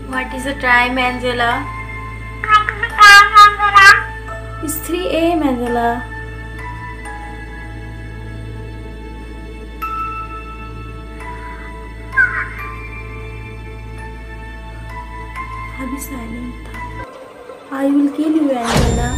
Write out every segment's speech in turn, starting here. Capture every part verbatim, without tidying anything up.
What is the time, Angela? What is the time, Angela? It's three A M Angela. अभी silent था। I will kill you, Angela.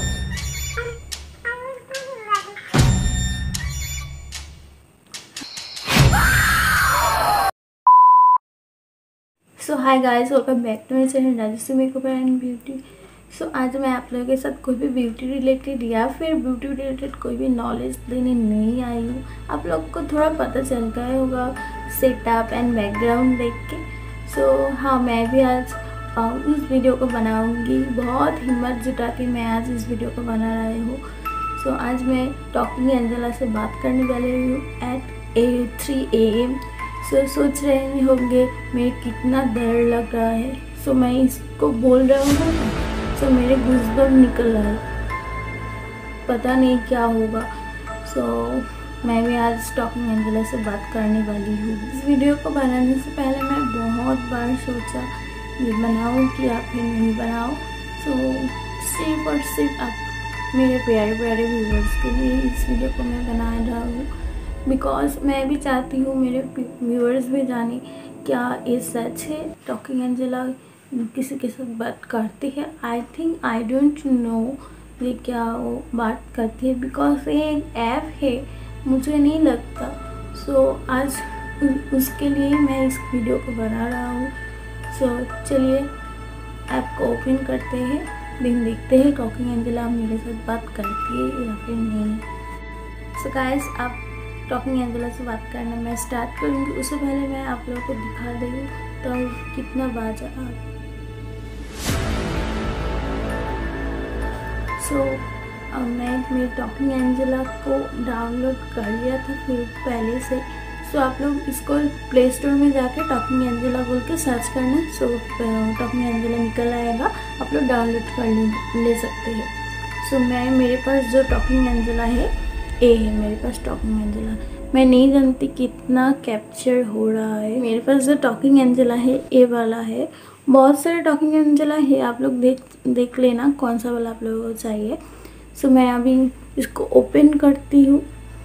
So hi guys, welcome back to my channel Rajshree makeup and beauty. So आज मैं आप लोगों के साथ कोई भी ब्यूटी रिलेटेड या फिर ब्यूटी रिलेटेड कोई भी नॉलेज देने नहीं आई हूँ। आप लोग को थोड़ा पता चल गया होगा सेटअप एंड बैकग्राउंड देख के। सो so, हाँ, मैं भी आज इस वीडियो को बनाऊँगी। बहुत हिम्मत जुटा के मैं आज इस वीडियो को बना रही हूँ। सो so, आज मैं टॉकिंग एंजेला से बात करने वाली हूँ at a three A M. So सोच रहे होंगे मेरे कितना डर लग रहा है। सो so, मैं इसको बोल रहा हूँ। सो so, मेरे गूज़बम्प निकल रहा है, पता नहीं क्या होगा। सो so, मैं भी आज टॉकिंग एंजेला से बात करने वाली हूँ। इस वीडियो को बनाने से पहले मैं बहुत बार सोचा ये बनाऊँ कि या फिर नहीं बनाऊँ। सो सिर्फ और सिर्फ आप मेरे प्यारे प्यारे व्यूअर्स के लिए इस वीडियो को मैं बना रहा हूँ, बिकॉज मैं भी चाहती हूँ मेरे व्यूअर्स भी जाने क्या ये सच है टॉकिंग एंजेला किसी के साथ बात करती है। I think I don't know ये क्या वो बात करती है, बिकॉज ये एक ऐप है, मुझे नहीं लगता। सो so, आज उसके लिए मैं इस वीडियो को बना रहा हूँ। सो so, चलिए ऐप को ओपन करते हैं, दिन देखते हैं टॉकिंग एंजेला मेरे साथ बात करती है या फिर नहीं। सो so, गाइस, आप टॉकिंग एंजेला से बात करना मैं स्टार्ट करूँगी। उससे पहले मैं आप लोगों को दिखा दूँ तो कितना बाजा आप। सो so, मैं मेरे टॉकिंग एंजेला को डाउनलोड कर लिया था फिर पहले से। सो so, आप लोग इसको प्ले स्टोर में जाके टॉकिंग एंजेला बोल के सर्च करना। सो टॉकिंग एंजेला निकल आएगा, आप लोग डाउनलोड कर ले, ले सकते हैं। सो so, मैं मेरे पास जो टॉकिंग एंजेला है ए है, मेरे पास टॉकिंग एंजेला। मैं नहीं जानती कितना कैप्चर हो रहा है। मेरे पास जो टॉकिंग एंजेला है ए वाला है। बहुत सारे टॉकिंग एंजेला है, आप लोग देख देख लेना कौन सा वाला आप लोगों को चाहिए। सो so, मैं अभी इसको ओपन करती हूँ।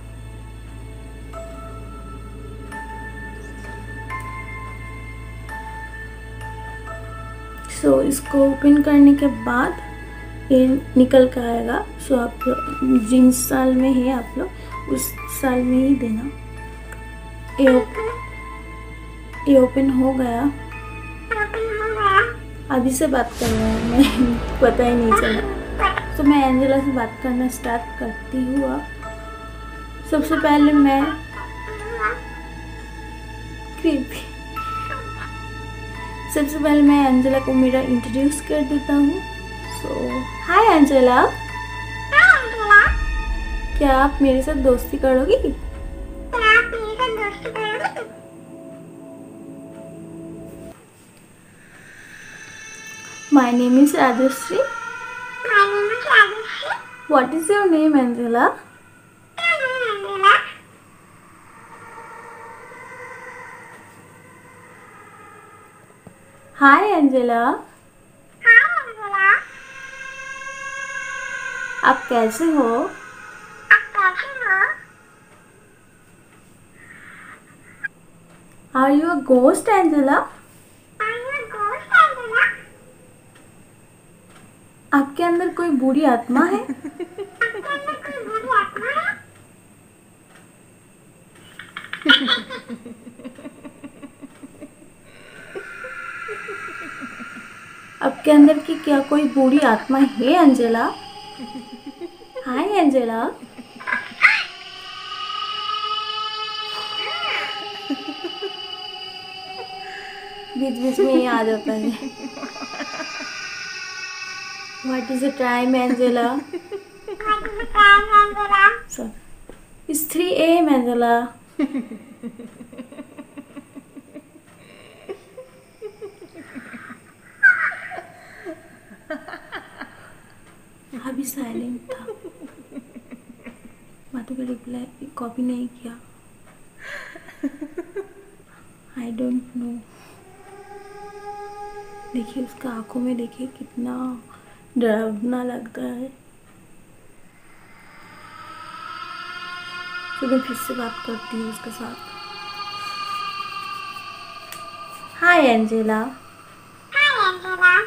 सो so, इसको ओपन करने के बाद ये निकल कर आएगा। सो आप जिस साल में है आप लोग उस साल में ही देना। ये ओपन ये ओपन हो गया। अभी से बात कर रहा हूँ मैं, पता ही नहीं चला। तो मैं एंजेला से बात करना स्टार्ट करती हूँ। अब सबसे पहले मैं सबसे पहले मैं एंजेला को मेरा इंट्रोड्यूस कर देता हूँ। So hi Angela. Hi Angela. क्या आप मेरे साथ दोस्ती करोगी? क्या आप मेरे साथ दोस्ती करोगी? My name is Rajashri. My name is Rajashri. What is your name, Angela? Your name, Angela? Hi, Angela. Hi, Angela. आप कैसे हो? आप कैसे हो? Are you a ghost, Angela? Are you a ghost, Angela? आपके अंदर कोई बुरी आत्मा है? आपके अंदर कोई बुरी आत्मा है? आपके अंदर की क्या कोई बुरी आत्मा है, एंजेला? Hi Angela. बीच बीच में ये आ जाता है। What is the time, Angela? What is the time, Angela? So, it's three A M, Angela. अभी साइलेंट था, बातों का रिप्लाई कॉपी नहीं किया। आई डोंट नो देखिए उसका आंखों में देखिए कितना डरावना लगता है। तो मैं फिर से बात करती हूँ उसके साथ। Hi Angela. Hi Angela.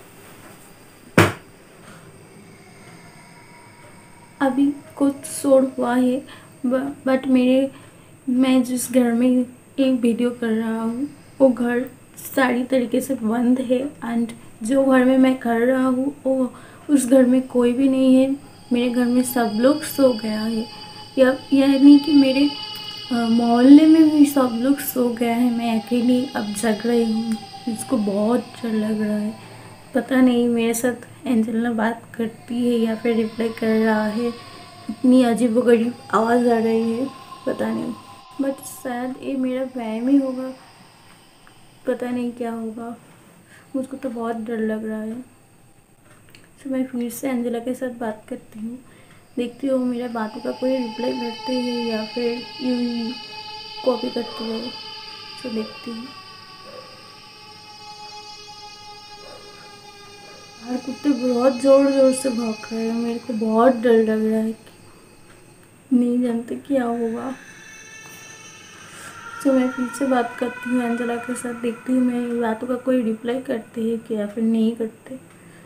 अभी कुछ शोर हुआ है बट मेरे मैं जिस घर में एक वीडियो कर रहा हूँ वो घर सारी तरीके से बंद है एंड जो घर में मैं कर रहा हूँ वो उस घर में कोई भी नहीं है। मेरे घर में सब लोग सो गया है, या यानी कि मेरे मोहल्ले में भी सब लोग सो गया है। मैं अकेली अब जग रही हूँ। इसको बहुत डर लग रहा है। पता नहीं मेरे साथ एंजेला बात करती है या फिर रिप्लाई कर रहा है। इतनी अजीबोगरीब आवाज़ आ रही है, पता नहीं, बट शायद ये मेरा वहम ही होगा। पता नहीं क्या होगा, मुझको तो बहुत डर लग रहा है। तो मैं फिर से एंजेला के साथ बात करती हूँ, देखती हूँ मेरा बातों का कोई रिप्लाई करते हैं या फिर यूँ ही कॉपी करते हो। तो देखती हूँ। और कुत्ते बहुत ज़ोर ज़ोर से भौंक रहे हैं। मेरे को बहुत डर लग रहा है, नहीं जानते क्या होगा। तो मैं फिर से बात करती हूँ एंजेला के साथ, देखती हूँ मेरी बातों का कोई रिप्लाई करते हैं कि या फिर नहीं करते।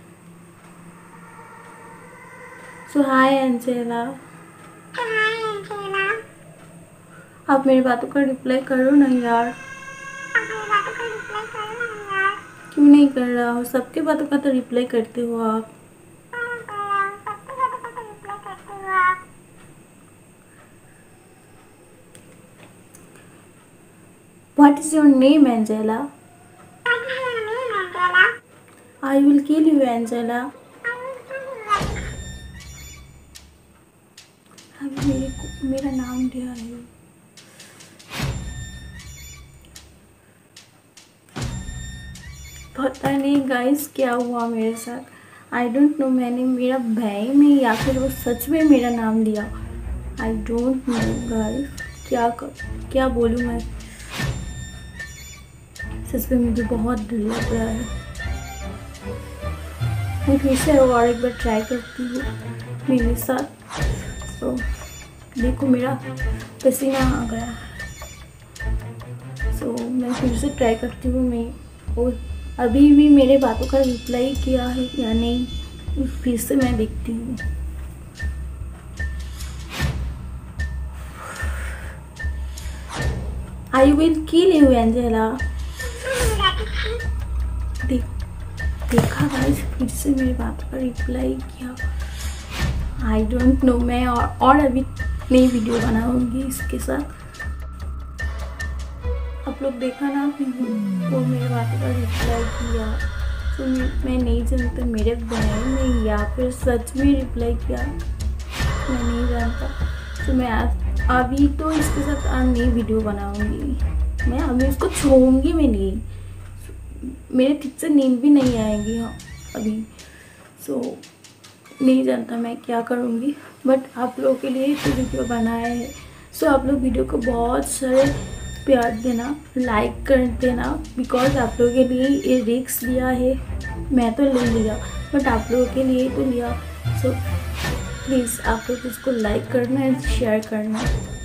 So hi Angela. Hi Angela. आप मेरी बातों का रिप्लाई करो ना यार। अब मेरी बातों का रिप्लाई करो ना यार। क्यों नहीं कर रहा हो? सबके बातों का तो रिप्लाई करते हो आप। कौन कर रहा हूँ? सबकी बातों का तो रिप्लाई करते हो आप। What is your name, Angela? What is your name, Angela? I will kill you, Angela. I will kill you. अभी मेरे को मेरा नाम लिया है। पता नहीं गाइस क्या हुआ मेरे साथ। आई डोंट नो, मैंने मेरा भाई में या फिर वो सच में मेरा नाम लिया। आई डोंट नो गाइस, क्या कर क्या बोलूँ मैं। सच में मुझे बहुत डर लग रहा है। मैं फिर से और एक बार ट्राई करती हूँ मेरे साथ। तो देखो मेरा पसीना आ गया। सो so, मैं फिर से ट्राई करती हूँ। मैं और अभी भी मेरे बातों का रिप्लाई किया है या नहीं, फिर से मैं देखती हूँ। I will kill you Angela. देख देखा गाइस, फिर से मेरी बातों का रिप्लाई किया। आई डोंट नो, मैं और, और अभी नई वीडियो बनाऊंगी इसके साथ। आप लोग देखा ना, वो मेरे बातों का रिप्लाई किया। तो मैं नहीं जानता मेरे बहन ने या फिर सच में रिप्लाई किया, मैं नहीं जानता। तो मैं आज अभी तो इसके साथ आज नई वीडियो बनाऊंगी। मैं अभी इसको छोड़ूंगी मैं नहीं। मेरे ठीक से नींद भी नहीं आएगी हाँ अभी। सो नहीं जानता मैं क्या करूँगी, बट आप लोगों के लिए तो वीडियो बनाया है। सो आप लोग वीडियो को बहुत सारे प्यार देना, लाइक कर देना, बिकॉज आप लोगों के लिए ये रिस्क लिया है। मैं तो ले लिया बट आप लोगों के लिए तो लिया। सो प्लीज़ आप लोग इसको लाइक करना एंड शेयर करना।